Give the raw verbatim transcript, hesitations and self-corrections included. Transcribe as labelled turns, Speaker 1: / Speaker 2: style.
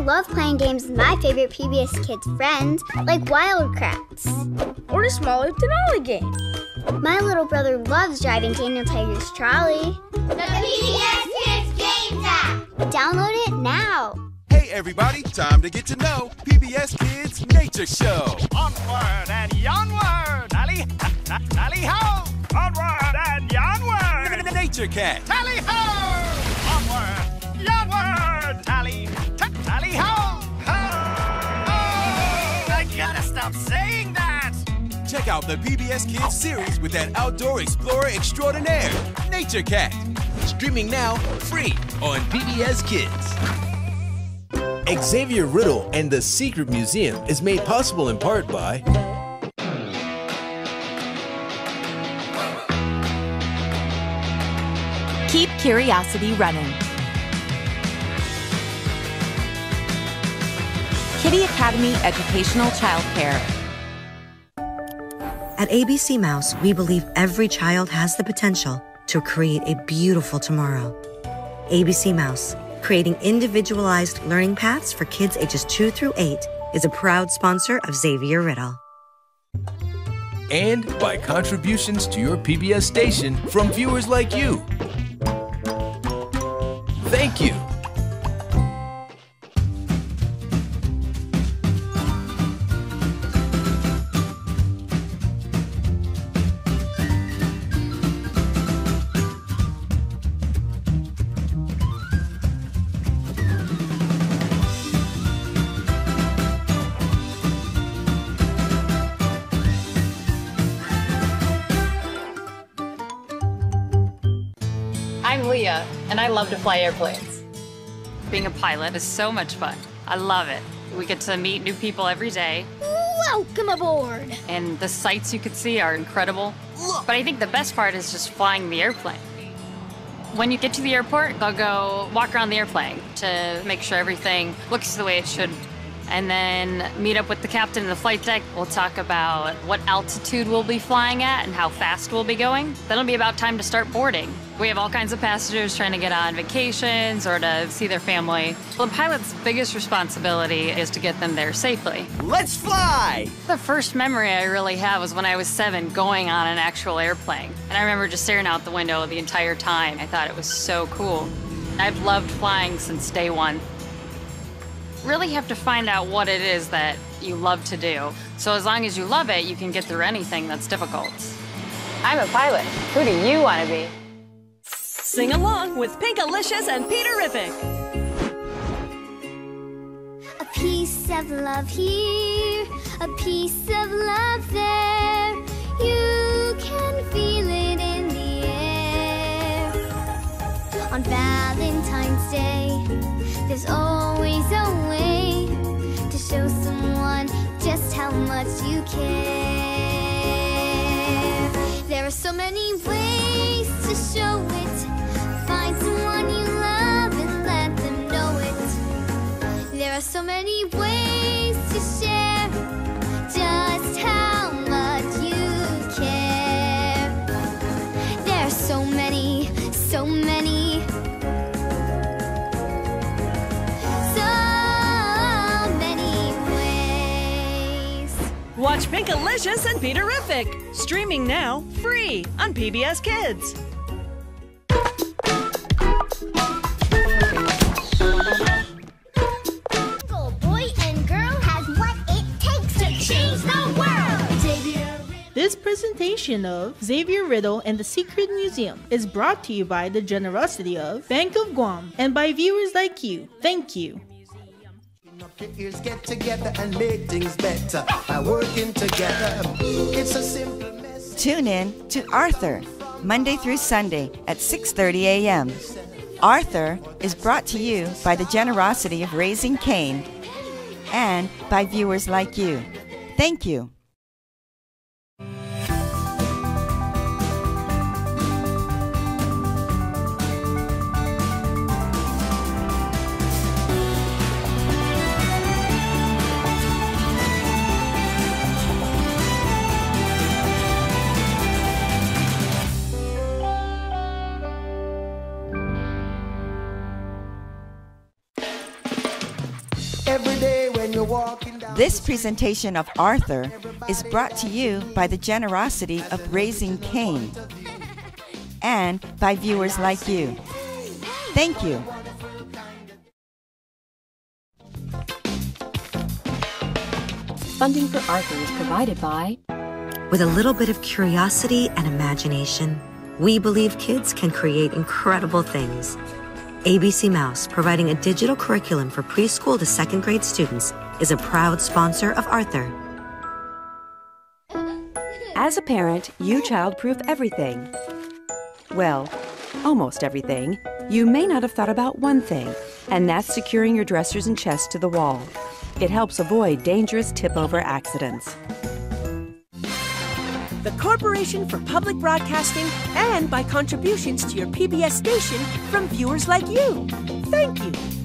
Speaker 1: love playing games with my favorite P B S Kids friends, like Wildcrafts.
Speaker 2: Or the smaller Denali game.
Speaker 1: My little brother loves driving Daniel Tiger's trolley.
Speaker 3: The P B S Kids Games app!
Speaker 1: Download it now.
Speaker 4: Hey everybody, time to get to know P B S Kids Nature Show.
Speaker 5: Onward and onward, tally, tally ho! Onward and onward!
Speaker 4: Nature Cat.
Speaker 5: Tally ho! Onward, onward, tally, tally ho! Ho! Oh, I gotta stop saying that!
Speaker 4: Check out the P B S Kids series with that outdoor explorer extraordinaire, Nature Cat. Streaming now, free on P B S Kids.
Speaker 6: Xavier Riddle and the Secret Museum is made possible in part by
Speaker 7: Keep curiosity running. Kitty Academy Educational Childcare.
Speaker 8: At A B C Mouse, we believe every child has the potential to create a beautiful tomorrow. A B C Mouse, creating individualized learning paths for kids ages two through eight, is a proud sponsor of Xavier Riddle.
Speaker 6: and by contributions to your P B S station from viewers like you. Thank you.
Speaker 9: I'm Leah, and I love to fly airplanes. Being a pilot is so much fun. I love it. We get to meet new people every day.
Speaker 2: Welcome aboard!
Speaker 9: And the sights you could see are incredible. But I think the best part is just flying the airplane. When you get to the airport, they'll go walk around the airplane to make sure everything looks the way it should. And then meet up with the captain in the flight deck. We'll talk about what altitude we'll be flying at and how fast we'll be going. Then it'll be about time to start boarding. We have all kinds of passengers trying to get on vacations or to see their family. Well, the pilot's biggest responsibility is to get them there safely.
Speaker 5: Let's fly!
Speaker 9: The first memory I really have was when I was seven, going on an actual airplane. And I remember just staring out the window the entire time. I thought it was so cool. I've loved flying since day one. Really have to find out what it is that you love to do. So as long as you love it, you can get through anything that's difficult. I'm a pilot. Who do you want to be?
Speaker 10: Sing along with Pinkalicious and Peterific.
Speaker 1: A piece of love here, a piece of love there. You can feel it in the air. On Valentine's Day, there's always a way to show someone just how much you care. There are so many ways to show it. Find someone you love and let them know it. There are so many ways to share just how much you care. There are so many, so many, so many ways.
Speaker 10: Watch Pinkalicious and Peterific. Streaming now, free on P B S Kids.
Speaker 11: This presentation of Xavier Riddle and the Secret Museum is brought to you by the generosity of Bank of Guam and by viewers like you. Thank you.
Speaker 12: Your ears get together and make things better by working together. It's a simple message.
Speaker 13: Tune in to Arthur, Monday through Sunday at six thirty a m Arthur is brought to you by the generosity of Raising Cane and by viewers like you. Thank you.
Speaker 12: Every day when you're walking down.
Speaker 13: This presentation of Arthur is brought to you by the generosity of Raising Cane and by viewers like you. Thank you.
Speaker 14: Funding for Arthur is provided by...
Speaker 8: With a little bit of curiosity and imagination, we believe kids can create incredible things. A B C Mouse, providing a digital curriculum for preschool to second grade students, is a proud sponsor of Arthur.
Speaker 15: As a parent, you child-proof everything. Well, almost everything. You may not have thought about one thing, and that's securing your dressers and chests to the wall. It helps avoid dangerous tip-over accidents.
Speaker 16: The Corporation for Public Broadcasting, and by contributions to your P B S station from viewers like you. Thank you.